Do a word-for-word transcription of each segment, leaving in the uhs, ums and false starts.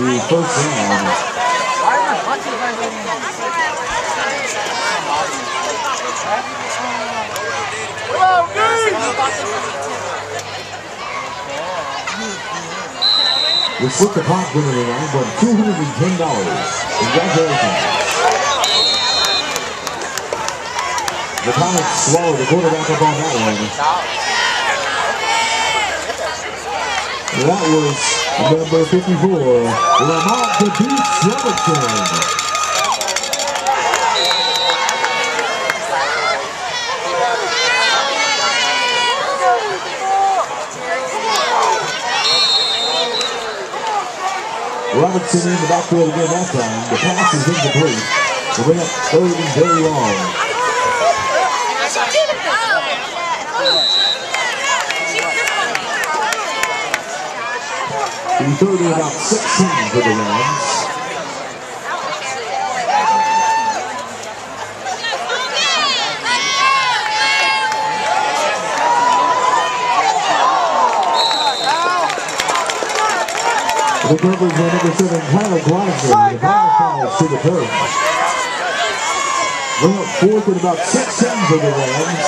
the first round. We split the pot winner tonight for two hundred ten dollars. Congratulations. The Comets swallowed the quarterback up on that one. That was number fifty-four, Lamont Roberson. Robertson in the backfield again that time. The pass is incomplete. The win up third and very long. The third and about sixteen for the Rams. The Berbers are number seven, Arnel Christain. The power falls to the turf. We're up fourth and about sixteen for the Rams.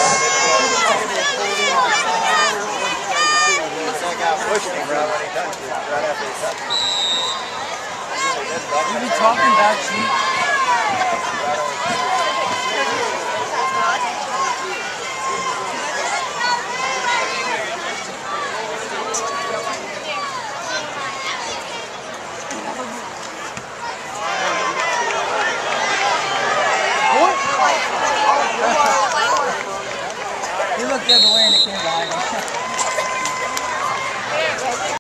You be talking back sheep. He looked the other way and it came behind him.